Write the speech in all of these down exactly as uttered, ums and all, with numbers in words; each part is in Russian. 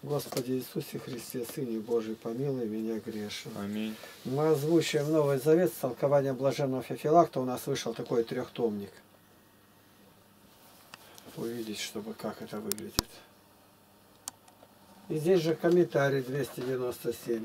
Господи Иисусе Христе, Сыне Божий, помилуй меня грешного. Аминь. Мы озвучиваем Новый Завет с толкованием блаженного Феофилакта. У нас вышел такой трехтомник. Увидеть, чтобы как это выглядит. И здесь же комментарий двести девяносто семь.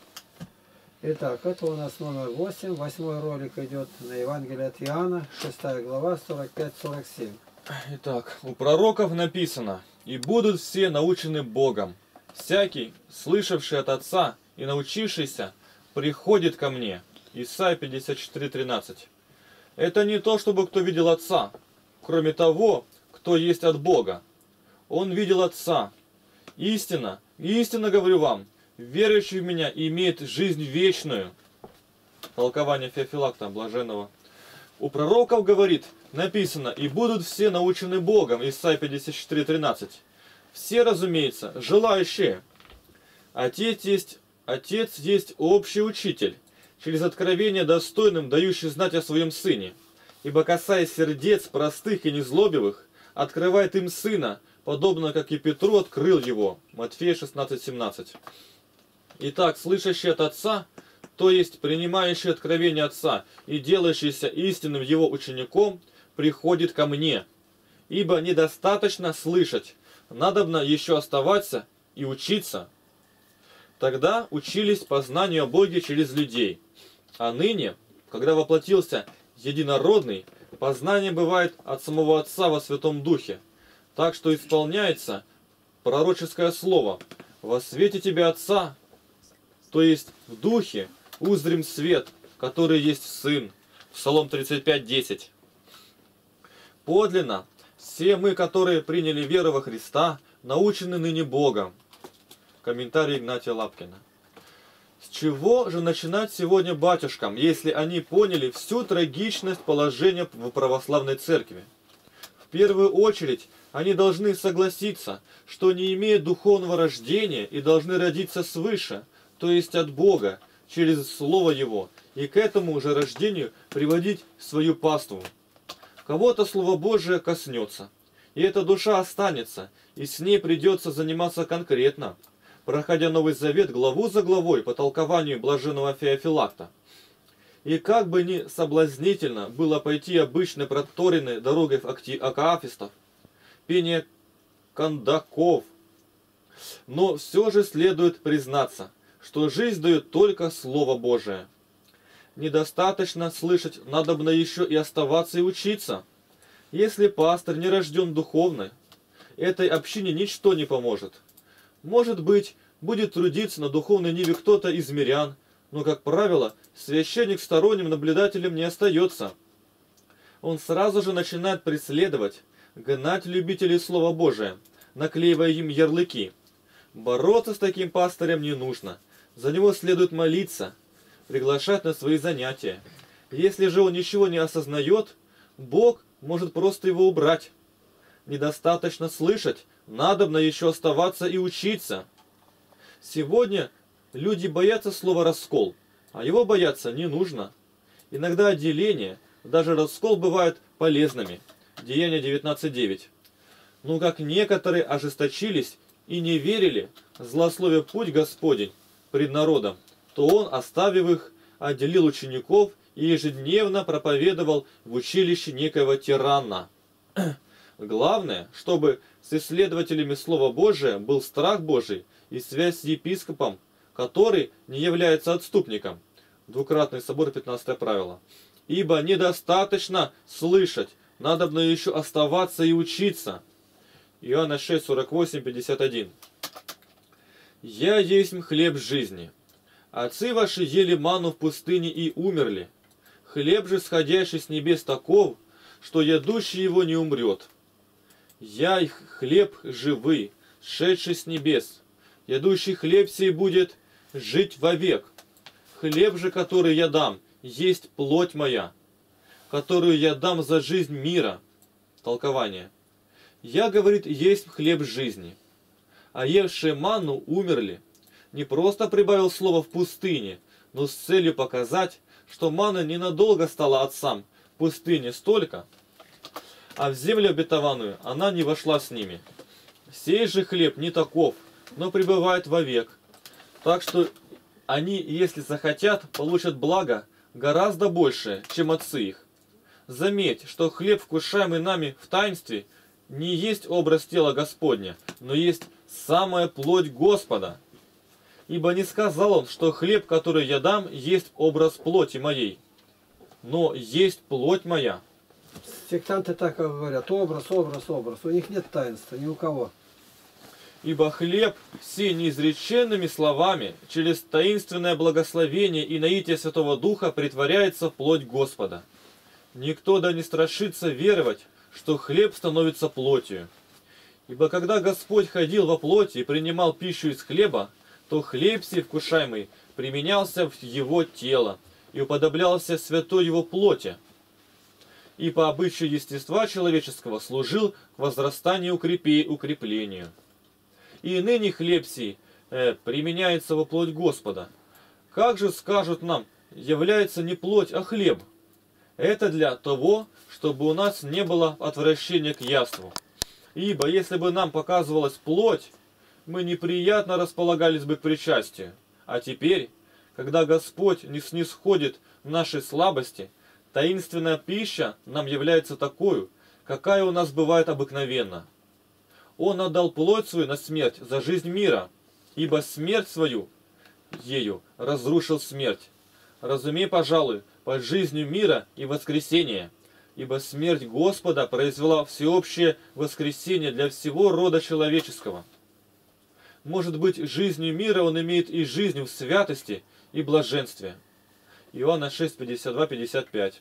Итак, это у нас номер восемь. Восьмой ролик идет на Евангелие от Иоанна, шестая глава, сорок пять сорок семь. Итак, у пророков написано: «И будут все научены Богом. Всякий, слышавший от Отца и научившийся, приходит ко мне». Исайя пятьдесят четыре тринадцать. Это не то, чтобы кто видел Отца, кроме того, кто есть от Бога. Он видел Отца. Истина, истинно говорю вам, верующий в меня имеет жизнь вечную. Толкование Феофилакта Блаженного. У пророков, говорит, написано: «И будут все научены Богом». Исайя пятьдесят четыре тринадцать. Все, разумеется, желающие. Отец есть, Отец есть общий учитель, через откровение достойным дающий знать о своем Сыне. Ибо, касаясь сердец простых и незлобивых, открывает им Сына, подобно как и Петру открыл его. Матфея шестнадцать семнадцать. Итак, слышащий от Отца, то есть принимающий откровение Отца и делающийся истинным его учеником, приходит ко мне. Ибо недостаточно слышать, надобно еще оставаться и учиться. Тогда учились познанию о Боге через людей. А ныне, когда воплотился единородный, познание бывает от самого Отца во Святом Духе. Так что исполняется пророческое слово: «Во свете тебя Отца», то есть в Духе, узрим свет, который есть Сын. Псалом тридцать пять десять. Подлинно, все мы, которые приняли веру во Христа, научены ныне Богом. Комментарий Игнатия Лапкина. С чего же начинать сегодня батюшкам, если они поняли всю трагичность положения в православной церкви? В первую очередь, они должны согласиться, что не имеют духовного рождения и должны родиться свыше, то есть от Бога, через Слово Его, и к этому же рождению приводить свою паству. Кого-то Слово Божие коснется, и эта душа останется, и с ней придется заниматься конкретно, проходя Новый Завет главу за главой по толкованию блаженного Феофилакта. И как бы ни соблазнительно было пойти обычной проторенной дорогой акафистов, пение кандаков, но все же следует признаться, что жизнь дает только Слово Божие. Недостаточно слышать, надобно еще и оставаться и учиться. Если пастор не рожден духовно, этой общине ничто не поможет. Может быть, будет трудиться на духовной ниве кто-то из мирян, но, как правило, священник сторонним наблюдателем не остается. Он сразу же начинает преследовать, гнать любителей Слова Божия, наклеивая им ярлыки. Бороться с таким пастырем не нужно. За него следует молиться, приглашать на свои занятия. Если же он ничего не осознает, Бог может просто его убрать. Недостаточно слышать, надобно еще оставаться и учиться. Сегодня люди боятся слова «раскол», а его бояться не нужно. Иногда отделение, даже раскол бывают полезными. Деяния девятнадцать девять. Но как некоторые ожесточились и не верили, злословя путь Господень пред народом, то он, оставив их, отделил учеников и ежедневно проповедовал в училище некоего тирана. Главное, чтобы с исследователями Слова Божия был страх Божий и связь с епископом, который не является отступником. Двукратный собор, пятнадцатое правило. Ибо недостаточно слышать, надобно еще оставаться и учиться. Иоанна шесть сорок восемь пятьдесят один. «Я есть хлеб жизни. Отцы ваши ели ману в пустыне и умерли. Хлеб же, сходящий с небес, таков, что ядущий его не умрет. Я их хлеб живый, шедший с небес. Ядущий хлеб сей будет жить вовек. Хлеб же, который я дам, есть плоть моя, которую я дам за жизнь мира». Толкование. «Я, говорит, есть хлеб жизни, а евшие манну умерли». Не просто прибавил слово в пустыне, но с целью показать, что манна ненадолго стала отцам в пустыне столько, а в землю обетованную она не вошла с ними. Сей же хлеб не таков, но пребывает вовек. Так что они, если захотят, получат благо гораздо большее, чем отцы их. Заметь, что хлеб, вкушаемый нами в таинстве, не есть образ тела Господня, но есть самая плоть Господа. Ибо не сказал он, что хлеб, который я дам, есть образ плоти моей, но есть плоть моя. Сектанты так говорят: образ, образ, образ. У них нет таинства, ни у кого. Ибо хлеб сей неизреченными словами, через таинственное благословение и наитие Святого Духа притворяется в плоть Господа. Никто да не страшится веровать, что хлеб становится плотью. Ибо когда Господь ходил во плоти и принимал пищу из хлеба, то хлеб сей вкушаемый применялся в его тело и уподоблялся святой его плоти, и по обычаю естества человеческого служил к возрастанию и укреплению. И ныне хлеб сей э, применяется во плоть Господа. Как же, скажут нам, является не плоть, а хлеб? Это для того, чтобы у нас не было отвращения к яству. Ибо если бы нам показывалась плоть, мы неприятно располагались бы к причастию. А теперь, когда Господь не снисходит в нашей слабости, таинственная пища нам является такой, какая у нас бывает обыкновенно. Он отдал плоть свою на смерть за жизнь мира, ибо смерть свою ею разрушил смерть. Разумей, пожалуй, под жизнью мира и воскресения, ибо смерть Господа произвела всеобщее воскресение для всего рода человеческого. Может быть, жизнью мира он имеет и жизнь в святости и блаженстве. Иоанна шесть, пятьдесят два пятьдесят пять.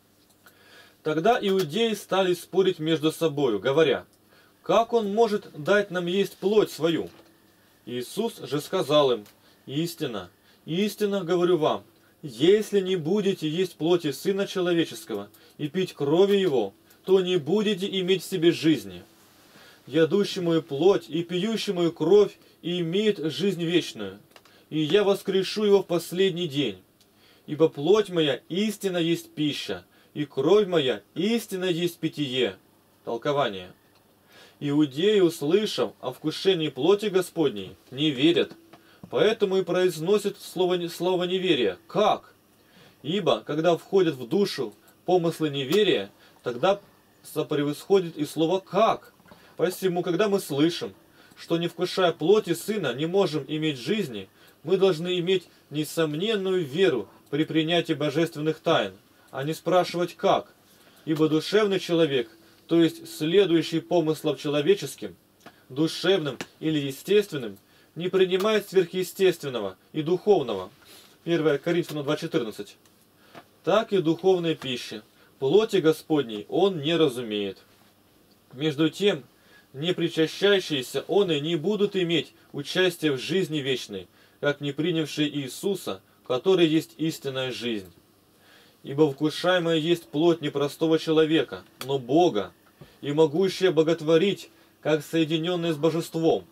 Тогда иудеи стали спорить между собою, говоря: как он может дать нам есть плоть свою? Иисус же сказал им: истинно, истинно говорю вам, если не будете есть плоти Сына Человеческого и пить крови Его, то не будете иметь в себе жизни. Ядущий мою плоть и пьющий мою кровь имеет жизнь вечную, и я воскрешу его в последний день. Ибо плоть моя истинно есть пища, и кровь моя истинно есть питье. Толкование. Иудеи, услышав о вкушении плоти Господней, не верят, поэтому и произносят слово, слово неверия. Как? Ибо, когда входят в душу помыслы неверия, тогда сопревосходит и слово «как». Посему, когда мы слышим, что не вкушая плоти Сына не можем иметь жизни, мы должны иметь несомненную веру при принятии божественных тайн, а не спрашивать «как?». Ибо душевный человек, то есть следующий помыслам человеческим, душевным или естественным, не принимает сверхъестественного и духовного. первое Коринфянам два четырнадцать. Так и духовная пища, плоти Господней он не разумеет. Между тем, не причащающиеся он и не будут иметь участия в жизни вечной, как не принявшие Иисуса, который есть истинная жизнь. Ибо вкушаемая есть плоть не простого человека, но Бога, и могущая боготворить, как соединенная с божеством.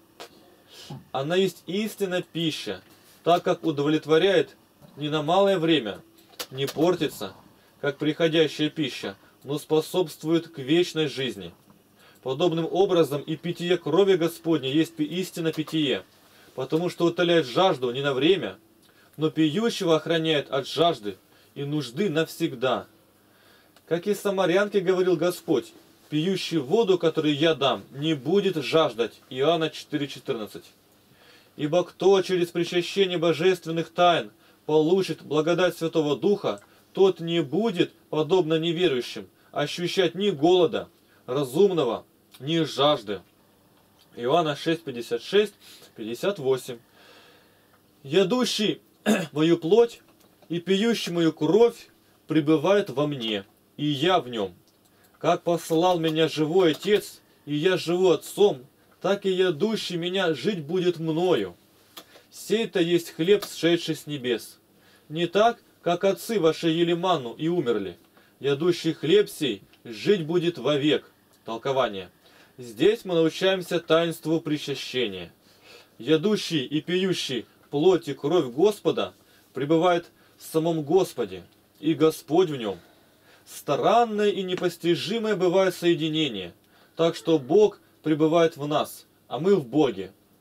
Она есть истинная пища, так как удовлетворяет не на малое время, не портится, как приходящая пища, но способствует к вечной жизни. Подобным образом и питье крови Господней есть истинно питье, потому что утоляет жажду не на время, но пьющего охраняет от жажды и нужды навсегда. Как и самарянке говорил Господь: пьющий воду, которую я дам, не будет жаждать. Иоанна четыре четырнадцать. Ибо кто через причащение божественных тайн получит благодать Святого Духа, тот не будет, подобно неверующим, ощущать ни голода разумного, ни жажды. Иоанна шесть пятьдесят шесть пятьдесят восемь. Ядущий мою плоть и пьющий мою кровь пребывает во мне, и я в нем. Как послал меня живой Отец, и я живу Отцом, так и ядущий меня жить будет мною. Сей-то есть хлеб, сшедший с небес. Не так, как отцы ваши ели манну и умерли. Ядущий хлеб сей жить будет вовек. Толкование. Здесь мы научаемся таинству причащения. Ядущий и пьющий плоть и кровь Господа пребывает в самом Господе, и Господь в нем. Странное и непостижимое бывает соединение, так что Бог пребывает в нас, а мы в Боге.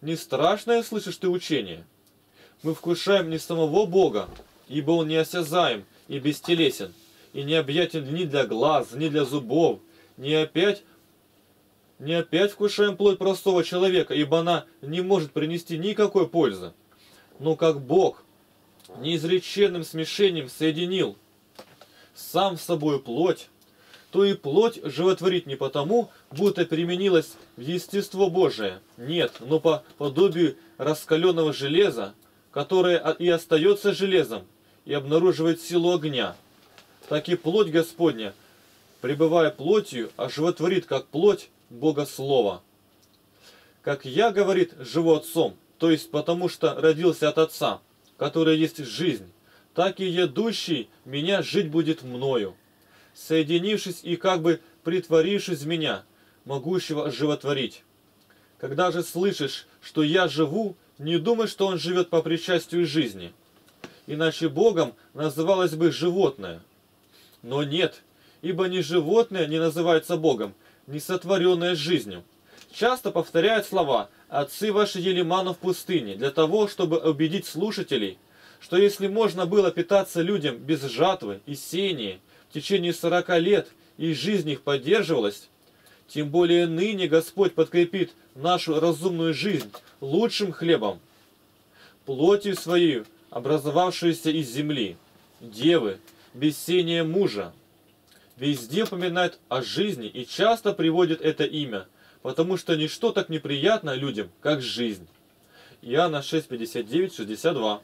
не страшное слышишь ты учение? Мы вкушаем не самого Бога, ибо Он неосязаем и бестелесен, и не объятен ни для глаз, ни для зубов, не опять, не опять вкушаем плоть простого человека, ибо она не может принести никакой пользы. Но как Бог неизреченным смешением соединил сам с собой плоть, то и плоть животворить не потому, будто применилась в естество Божие. Нет, но по подобию раскаленного железа, которое и остается железом, и обнаруживает силу огня. Так и плоть Господня, пребывая плотью, оживотворит как плоть Бога Слова. Как я, говорит, живу Отцом, то есть потому что родился от Отца, который есть жизнь, так и едущий меня жить будет мною, соединившись и как бы притворившись в меня, могущего животворить. Когда же слышишь, что я живу, не думай, что он живет по причастию жизни, иначе Богом называлось бы животное. Но нет, ибо ни животное не называется Богом, не сотворенное жизнью. Часто повторяют слова «Отцы ваши ели ману в пустыне» для того, чтобы убедить слушателей, что если можно было питаться людям без жатвы и сеяния в течение сорока лет, и жизнь их поддерживалась, тем более ныне Господь подкрепит нашу разумную жизнь лучшим хлебом, плотью своей, образовавшуюся из земли, девы, без сения мужа. Везде упоминает о жизни и часто приводит это имя, потому что ничто так неприятно людям, как жизнь. Иоанна шесть, пятьдесят девять, шестьдесят два.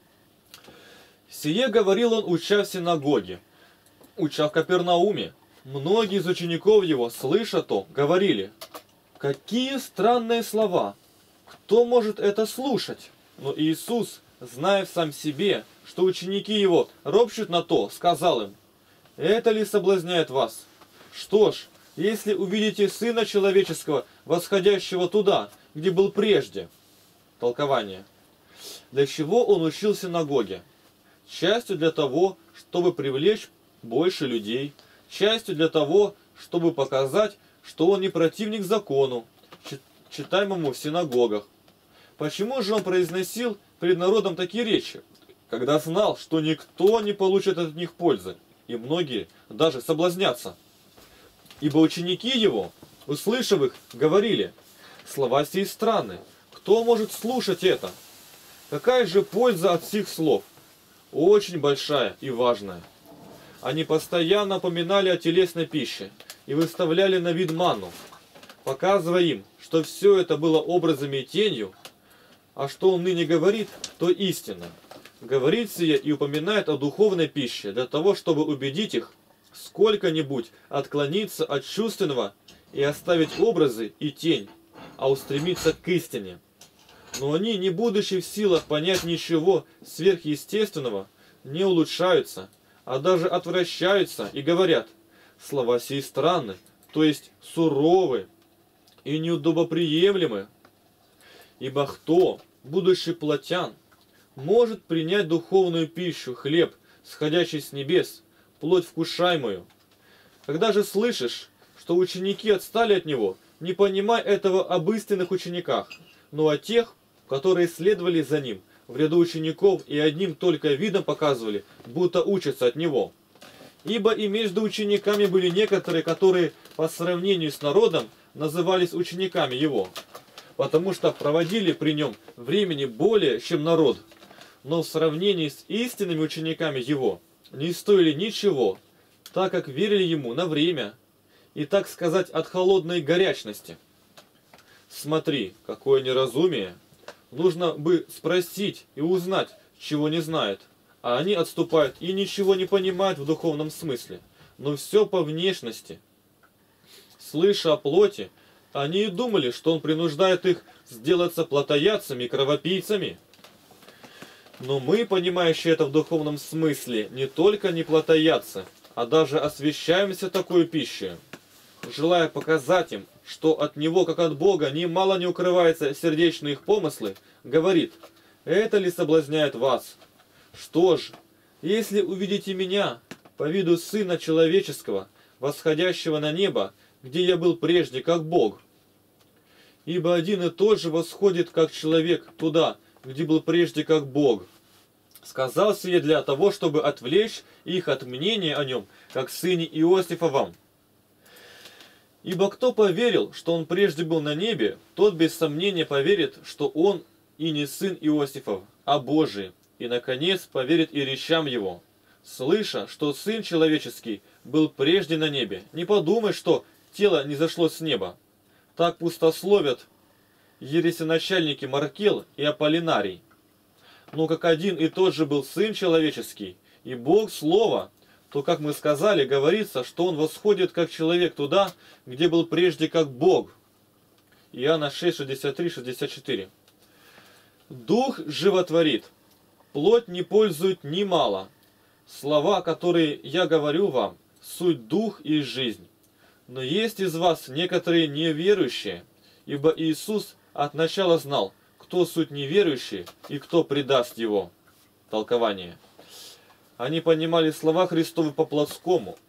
Сие говорил он, уча в синагоге, уча в Капернауме. Многие из учеников его, слыша то, говорили: «Какие странные слова! Кто может это слушать?» Но Иисус, зная в сам себе, что ученики его ропщут на то, сказал им: «Это ли соблазняет вас? Что ж, если увидите Сына Человеческого, восходящего туда, где был прежде». Толкование. Для чего он учил в синагоге? Частью для того, чтобы привлечь больше людей, частью для того, чтобы показать, что он не противник закону, читаемому в синагогах. Почему же он произносил перед народом такие речи, когда знал, что никто не получит от них пользы, и многие даже соблазнятся? Ибо ученики его, услышав их, говорили: «Слова сии странны, кто может слушать это?» Какая же польза от сих слов? Очень большая и важная. Они постоянно напоминали о телесной пище и выставляли на вид манну, показывая им, что все это было образами и тенью, а что он ныне говорит, то истина. Говорит сие и упоминает о духовной пище для того, чтобы убедить их сколько-нибудь отклониться от чувственного и оставить образы и тень, а устремиться к истине. Но они, не будучи в силах понять ничего сверхъестественного, не улучшаются, а даже отвращаются и говорят: слова сии странны, то есть суровы и неудобоприемлемы. Ибо кто, будучи плотян, может принять духовную пищу, хлеб, сходящий с небес, плоть вкушаемую? Когда же слышишь, что ученики отстали от него, не понимай этого об истинных учениках, но о тех, которые следовали за ним в ряду учеников и одним только видом показывали, будто учатся от него. Ибо и между учениками были некоторые, которые по сравнению с народом назывались учениками его, потому что проводили при нем времени более, чем народ, но в сравнении с истинными учениками его не стоили ничего, так как верили ему на время, и, так сказать, от холодной горячности. Смотри, какое неразумие! Нужно бы спросить и узнать, чего не знает, а они отступают и ничего не понимают в духовном смысле, но все по внешности. Слыша о плоти, они и думали, что он принуждает их сделаться плотоядцами и кровопийцами. Но мы, понимающие это в духовном смысле, не только не плотоядцы, а даже освящаемся такой пищей, желая показать им, что от него, как от Бога, немало не укрывается сердечные их помыслы, говорит: «Это ли соблазняет вас? Что ж, если увидите меня по виду Сына Человеческого, восходящего на небо, где я был прежде, как Бог». ибо один и тот же восходит как человек туда, где был прежде как Бог. Сказал сие для того, чтобы отвлечь их от мнения о нем, как сыне Иосифовом. Ибо кто поверил, что он прежде был на небе, тот без сомнения поверит, что он и не сын Иосифов, а Божий, и, наконец, поверит и речам его, слыша, что Сын Человеческий был прежде на небе. Не подумай, что тело не зашло с неба. Так пустословят ересеначальники Маркел и Аполлинарий. Но как один и тот же был Сын Человеческий и Бог Слово, то, как мы сказали, говорится, что Он восходит как человек туда, где был прежде как Бог. Иоанна шесть, шестьдесят три, шестьдесят четыре. Дух животворит, плоть не пользует ни мало. Слова, которые я говорю вам, суть дух и жизнь. Но есть из вас некоторые неверующие, ибо Иисус от начала знал, кто суть неверующий и кто предаст его. Толкование. Они понимали слова Христовы по-плотскому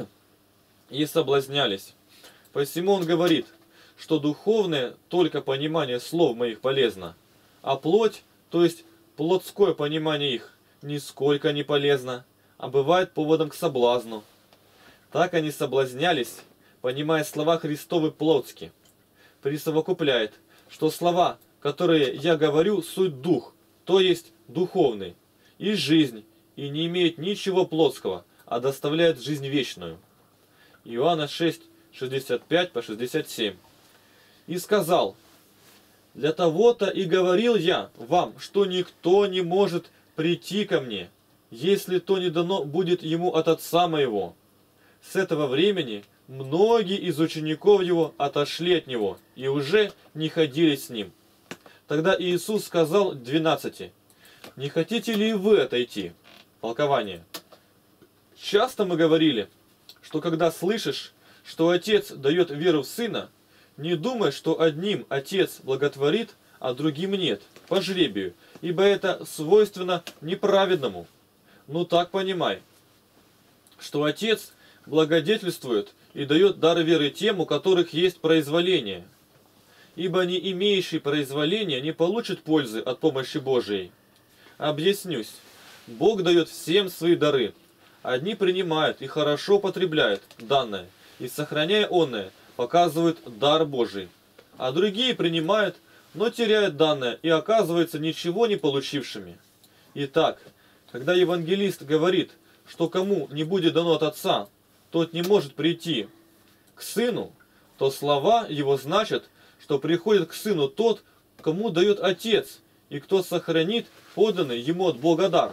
и соблазнялись. Посему он говорит, что духовное только понимание слов моих полезно, а плоть, то есть плотское понимание их, нисколько не полезно, а бывает поводом к соблазну. Так они соблазнялись, понимая слова Христовы плотски. Присовокупляет, что слова, которые я говорю, суть дух, то есть духовный, и жизнь, и не имеет ничего плотского, а доставляет жизнь вечную. Иоанна шесть, шестьдесят пять по шестьдесят семь. И сказал, для того-то и говорил я вам, что никто не может прийти ко мне, если то не дано будет ему от Отца моего. С этого времени многие из учеников его отошли от него и уже не ходили с ним. Тогда Иисус сказал двенадцати, не хотите ли вы отойти? Толкование. Часто мы говорили, что когда слышишь, что Отец дает веру в Сына, не думай, что одним Отец благотворит, а другим нет, по жребию, ибо это свойственно неправедному. Ну так понимай, что Отец благодетельствует и дает дар веры тем, у которых есть произволение. Ибо не имеющий произволения не получит пользы от помощи Божией. Объяснюсь. Бог дает всем свои дары. Одни принимают и хорошо потребляют данное, и, сохраняя онное, показывают дар Божий. А другие принимают, но теряют данное и оказываются ничего не получившими. Итак, когда евангелист говорит, что кому не будет дано от Отца, тот не может прийти к Сыну, то слова его значат, что приходит к Сыну тот, кому дает Отец, и кто сохранит поданный ему от Бога дар.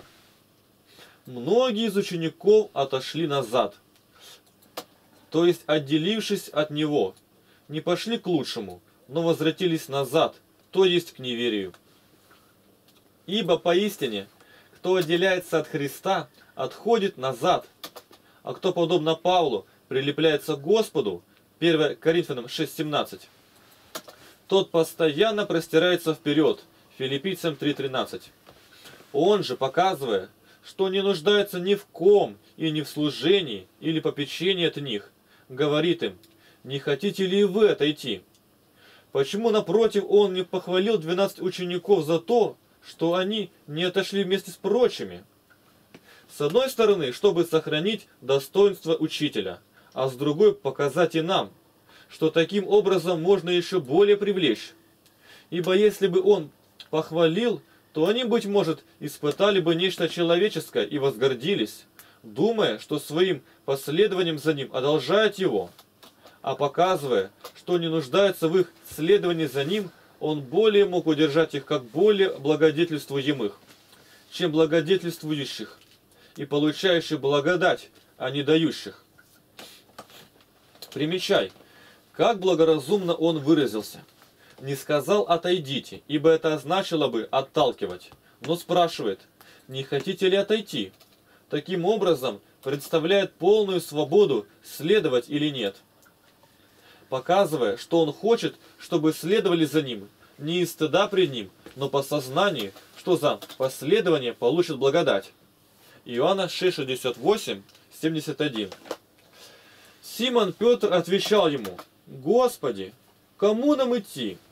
Многие из учеников отошли назад, то есть отделившись от Него, не пошли к лучшему, но возвратились назад, то есть к неверию. Ибо поистине, кто отделяется от Христа, отходит назад, а кто, подобно Павлу, прилепляется к Господу, первое Коринфянам шесть семнадцать, тот постоянно простирается вперед, Филиппийцам три тринадцать. Он же, показывая, что не нуждается ни в ком и ни в служении или попечении от них, говорит им, не хотите ли вы отойти? Почему, напротив, он не похвалил двенадцать учеников за то, что они не отошли вместе с прочими? С одной стороны, чтобы сохранить достоинство учителя, а с другой показать и нам, что таким образом можно еще более привлечь. Ибо если бы он похвалил, то они, быть может, испытали бы нечто человеческое и возгордились, думая, что своим последованием за ним одолжают его. А показывая, что не нуждаются в их следовании за ним, он более мог удержать их как более благодетельствуемых, чем благодетельствующих, и получающих благодать, а не дающих. Примечай, как благоразумно он выразился. Не сказал «отойдите», ибо это означало бы «отталкивать», но спрашивает «не хотите ли отойти?» Таким образом представляет полную свободу следовать или нет, показывая, что он хочет, чтобы следовали за ним, не из стыда пред ним, но по сознанию, что за последование получит благодать. Иоанна шесть шестьдесят восемь семьдесят один. Симон Петр отвечал ему: «Господи, кому нам идти?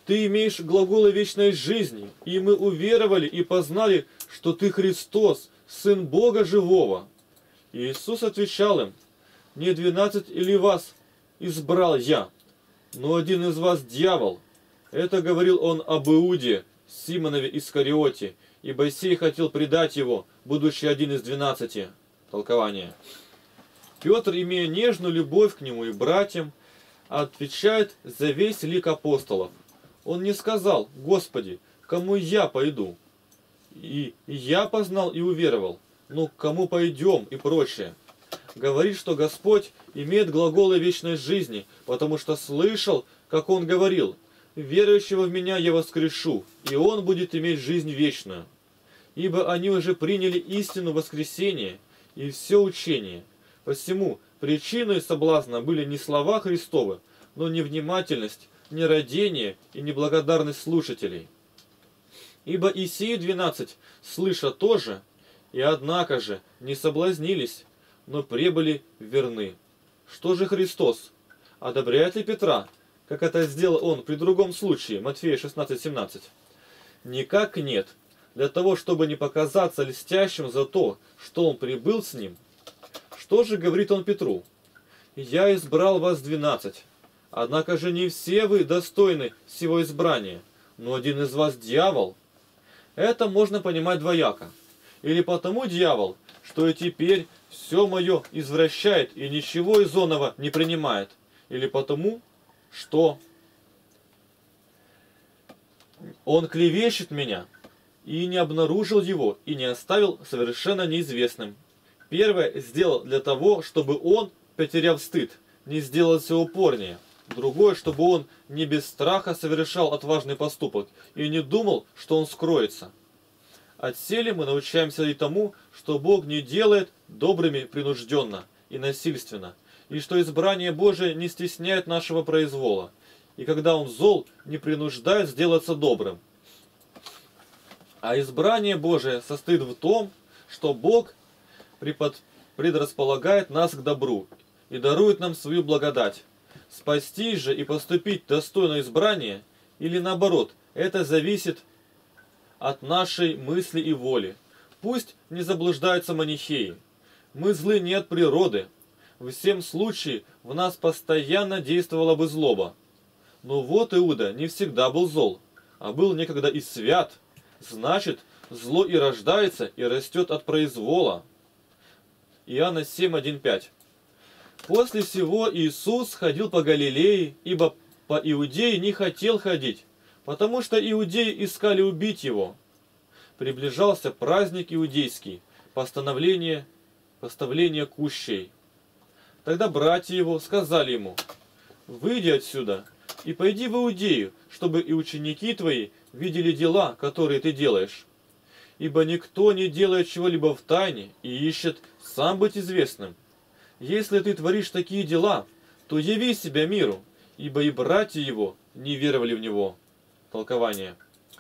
ты имеешь глаголы вечной жизни, и мы уверовали и познали, что ты Христос, Сын Бога Живого. И Иисус отвечал им: не двенадцать или вас избрал я, но один из вас дьявол. Это говорил он об Иуде, Симонове Искариоте, ибо сей хотел предать его, будучи один из двенадцати. Толкование. Петр, имея нежную любовь к нему и братьям, отвечает за весь лик апостолов. Он не сказал: Господи, кому я пойду? И я познал и уверовал, ну к кому пойдем и прочее. Говорит, что Господь имеет глаголы вечной жизни, потому что слышал, как Он говорил: верующего в Меня я воскрешу, и он будет иметь жизнь вечную. Ибо они уже приняли истину воскресения и все учение. Посему причиной соблазна были не слова Христовы, но невнимательность, нерадение и неблагодарность слушателей. Ибо и сии двенадцать, слыша тоже, и однако же не соблазнились, но пребыли верны. Что же Христос? Одобряет ли Петра, как это сделал он при другом случае, Матфея шестнадцать семнадцать? Никак нет. Для того, чтобы не показаться льстящим за то, что он прибыл с ним. Что же говорит он Петру? «Я избрал вас двенадцать, однако же не все вы достойны всего избрания, но один из вас дьявол». Это можно понимать двояко. Или потому дьявол, что и теперь все мое извращает и ничего из оного не принимает. Или потому, что он клевещет меня, и не обнаружил его, и не оставил совершенно неизвестным. Первое сделал для того, чтобы он, потеряв стыд, не сделался упорнее. Другое, чтобы он не без страха совершал отважный поступок и не думал, что он скроется. Отселе мы научаемся и тому, что Бог не делает добрыми принужденно и насильственно, и что избрание Божие не стесняет нашего произвола, и когда он зол, не принуждает сделаться добрым. А избрание Божие состоит в том, что Бог предрасполагает нас к добру и дарует нам свою благодать. Спастись же и поступить достойно избрания, или наоборот, это зависит от нашей мысли и воли. Пусть не заблуждаются манихеи. Мы злы не от природы. В всем случае в нас постоянно действовала бы злоба. Но вот Иуда не всегда был зол, а был некогда и свят. Значит, зло и рождается, и растет от произвола. Иоанна семь один пять. После всего Иисус ходил по Галилее, ибо по Иудее не хотел ходить, потому что иудеи искали убить его. Приближался праздник иудейский, постановление, поставление кущей. Тогда братья его сказали ему: «Выйди отсюда и пойди в Иудею, чтобы и ученики твои видели дела, которые ты делаешь. Ибо никто не делает чего-либо в тайне и ищет сам быть известным. Если ты творишь такие дела, то яви себя миру, ибо и братья его не веровали в него». Толкование.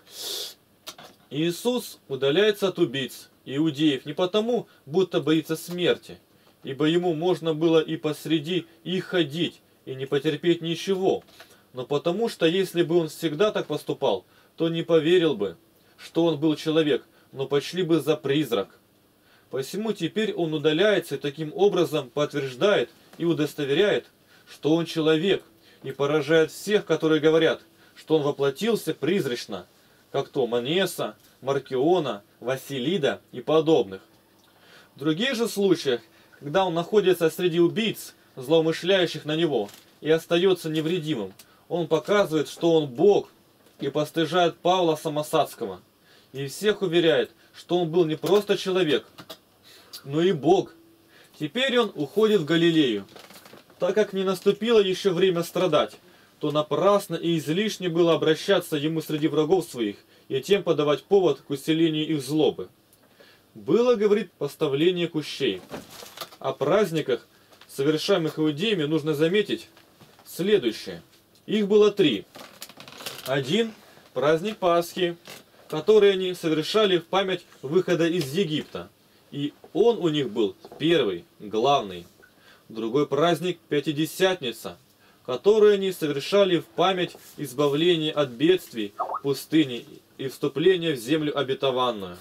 Иисус удаляется от убийц, иудеев, не потому, будто боится смерти, ибо ему можно было и посреди их ходить, и не потерпеть ничего, но потому что если бы он всегда так поступал, то не поверил бы, что он был человек, но почли бы за призрак. Посему теперь он удаляется и таким образом подтверждает и удостоверяет, что он человек, и поражает всех, которые говорят, что он воплотился призрачно, как то Манеса, Маркиона, Василида и подобных. В других же случаях, когда он находится среди убийц, злоумышляющих на него, и остается невредимым, он показывает, что он Бог, и постыжает Павла Самосадского, и всех уверяет, что он был не просто человек, но и Бог. Теперь он уходит в Галилею. Так как не наступило еще время страдать, то напрасно и излишне было обращаться ему среди врагов своих и тем подавать повод к усилению их злобы. Было, говорит, поставление кущей. О праздниках, совершаемых иудеями, нужно заметить следующее. Их было три. Один – праздник Пасхи, который они совершали в память выхода из Египта. И он у них был первый, главный. Другой праздник – Пятидесятница, которые они совершали в память избавления от бедствий пустыни и вступления в землю обетованную.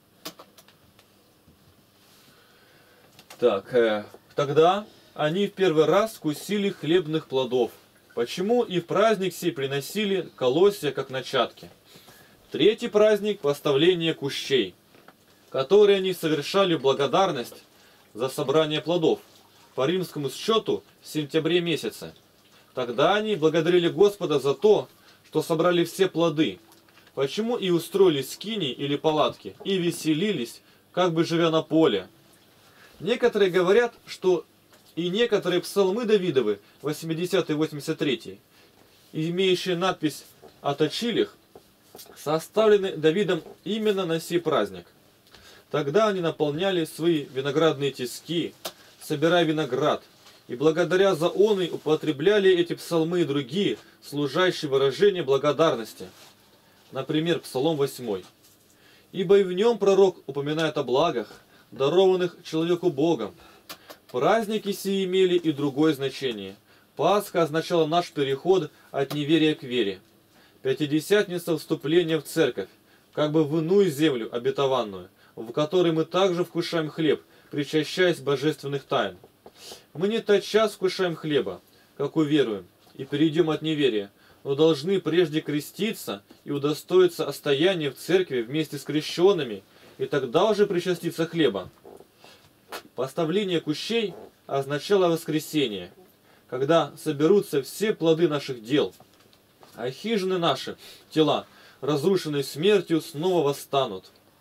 Так, э, тогда они в первый раз вкусили хлебных плодов. Почему и в праздник сей приносили колосья как начатки. Третий праздник – поставление кущей, которые они совершали в благодарность за собрание плодов по римскому счету в сентябре месяце. Тогда они благодарили Господа за то, что собрали все плоды. Почему и устроили скини или палатки, и веселились, как бы живя на поле. Некоторые говорят, что и некоторые псалмы Давидовы, восьмидесятый и восемьдесят третий, имеющие надпись о точилях, составлены Давидом именно на сей праздник. Тогда они наполняли свои виноградные тиски, собирая виноград, и благодаря за он и употребляли эти псалмы и другие, служащие выражение благодарности. Например, Псалом восьмой. «Ибо и в нем пророк упоминает о благах, дарованных человеку Богом. Праздники сии имели и другое значение. Пасха означала наш переход от неверия к вере. Пятидесятница вступления в церковь, как бы в иную землю обетованную, в которой мы также вкушаем хлеб, причащаясь божественных тайн. Мы не тотчас вкушаем хлеба, как уверуем, и перейдем от неверия, но должны прежде креститься и удостоиться остояния в церкви вместе с крещенными, и тогда уже причаститься хлеба. Поставление кущей означало воскресение, когда соберутся все плоды наших дел, а хижины наши, тела, разрушенные смертью, снова восстанут.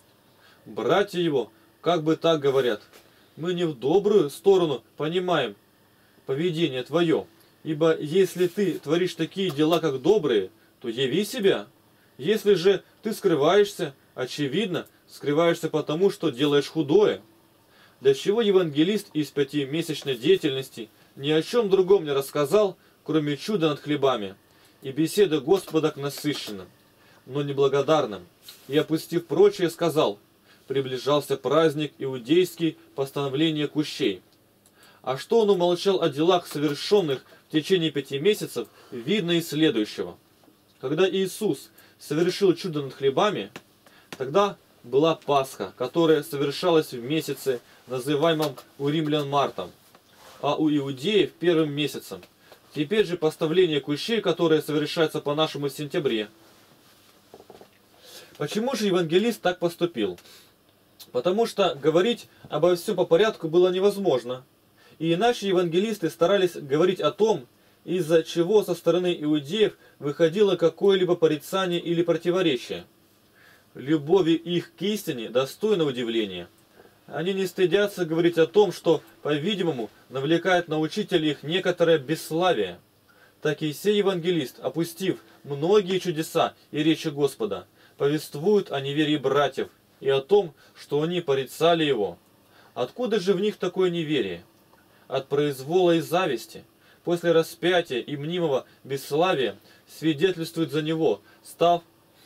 Братья его, как бы так говорят, мы не в добрую сторону понимаем поведение твое, ибо если ты творишь такие дела, как добрые, то яви себя. Если же ты скрываешься, очевидно, скрываешься потому, что делаешь худое. Для чего евангелист из пятимесячной деятельности ни о чем другом не рассказал, кроме чуда над хлебами и беседы Господа к насыщенным, но неблагодарным, и, опустив прочее, сказал: приближался праздник иудейский, постановление кущей. А что он умолчал о делах, совершенных в течение пяти месяцев, видно из следующего. Когда Иисус совершил чудо над хлебами, тогда была Пасха, которая совершалась в месяце, называемом у римлян Мартом, а у иудеев первым месяцем. Теперь же поставление кущей, которое совершается по-нашему в сентябре. Почему же евангелист так поступил? Потому что говорить обо всем по порядку было невозможно. И иначе евангелисты старались говорить о том, из-за чего со стороны иудеев выходило какое-либо порицание или противоречие. Любовь их к истине достойна удивления. Они не стыдятся говорить о том, что, по-видимому, навлекает на учителей их некоторое бесславие. Так и сей евангелист, опустив многие чудеса и речи Господа, повествует о неверии братьев и о том, что они порицали его. Откуда же в них такое неверие? От произвола и зависти. После распятия и мнимого бесславия свидетельствуют за него, став,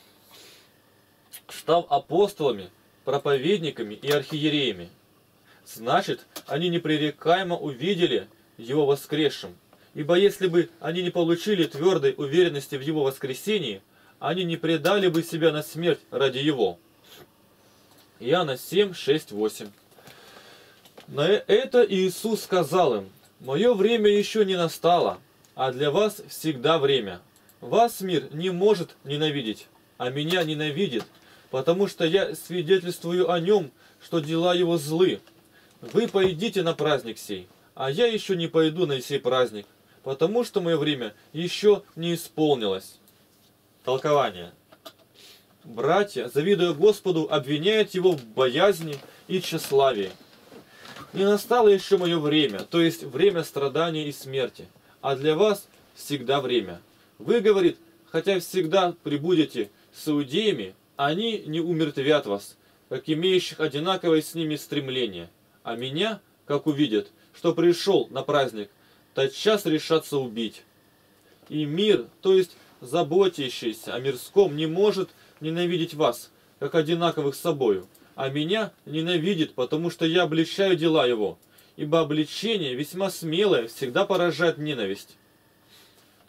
став апостолами, проповедниками и архиереями. Значит, они непререкаемо увидели его воскресшим. Ибо если бы они не получили твердой уверенности в его воскресении, они не предали бы себя на смерть ради его. Иоанна семь, шесть, восемь. На это Иисус сказал им: «Мое время еще не настало, а для вас всегда время. Вас мир не может ненавидеть, а меня ненавидит, потому что я свидетельствую о нем, что дела его злы. Вы пойдите на праздник сей, а я еще не пойду на сей праздник, потому что мое время еще не исполнилось». Толкование. Братья, завидуя Господу, обвиняют его в боязни и тщеславии. Не настало еще мое время, то есть время страдания и смерти, а для вас всегда время. Вы, говорит, хотя всегда прибудете с иудеями, они не умертвят вас, как имеющих одинаковое с ними стремление. А меня, как увидят, что пришел на праздник, тотчас решатся убить. И мир, то есть заботящийся о мирском, не может ненавидеть вас, как одинаковых с собою, а меня ненавидит, потому что я обличаю дела его, ибо обличение весьма смелое всегда поражает ненависть.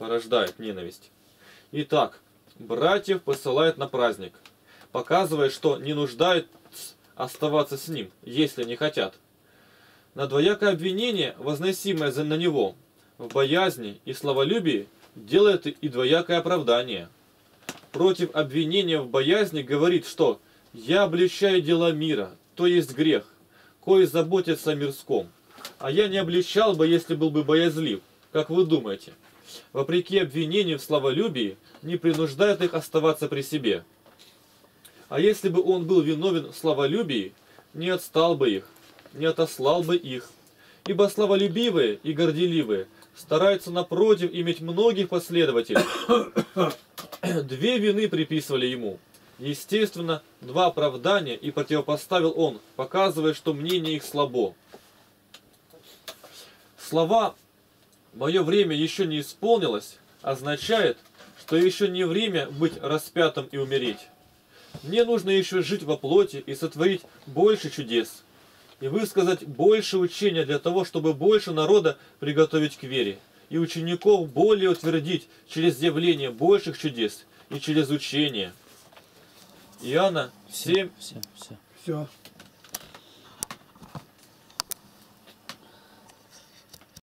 порождает ненависть. Итак, братьев посылает на праздник, показывая, что не нуждают оставаться с ним, если не хотят. На двоякое обвинение, возносимое на него, в боязни и славолюбии, делает и двоякое оправдание. Против обвинения в боязни говорит, что «я обличаю дела мира, то есть грех, кой заботится о мирском, а я не обличал бы, если был бы боязлив, как вы думаете». Вопреки обвинению в славолюбии, не принуждает их оставаться при себе. А если бы он был виновен в славолюбии, не отстал бы их, не отослал бы их. Ибо славолюбивые и горделивые стараются напротив иметь многих последователей. Две вины приписывали ему. Естественно, два оправдания и противопоставил он, показывая, что мнение их слабо. Слова «мое время еще не исполнилось» означает, что еще не время быть распятым и умереть. Мне нужно еще жить во плоти и сотворить больше чудес, и высказать больше учения для того, чтобы больше народа приготовить к вере, и учеников более утвердить через явление больших чудес и через учение. Иоанна семь. Все, все. Все.